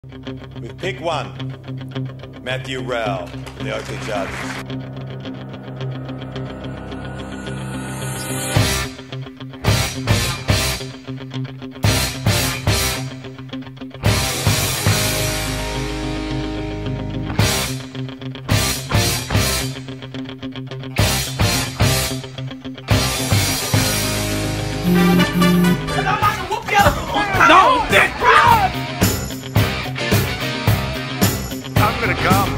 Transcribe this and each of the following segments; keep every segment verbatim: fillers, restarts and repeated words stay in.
With pick one, Matthew Rowell, the Oakley Chargers. No! I'm gonna come.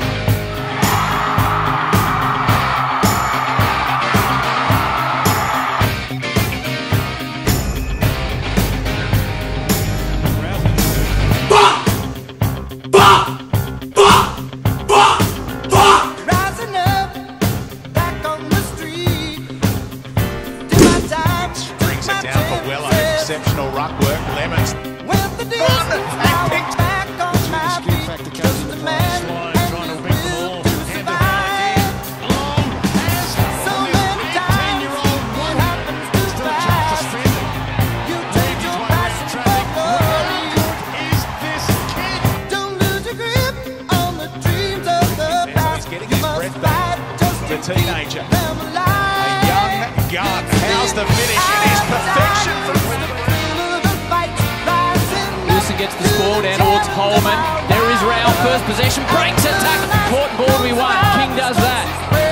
Bah! Bah! Bah! Bah! Bah! Rising up, back on the street. Do my time, Brings it down for Weller. Exceptional ruck work. Lemons. With the distance, now I'm back on my feet. Just a man and his will to survive. So many times it happens to fast. You take your passion for glory. Don't lose your grip on the dreams of the past. Getting You his must breath back. fight just The to teenager. keep them A alive. young gun. How's the finish? It is perfection from Wilson gets the score down towards Coleman. There is Rowell, first possession, breaks attack. Court and ball to be won. King does that.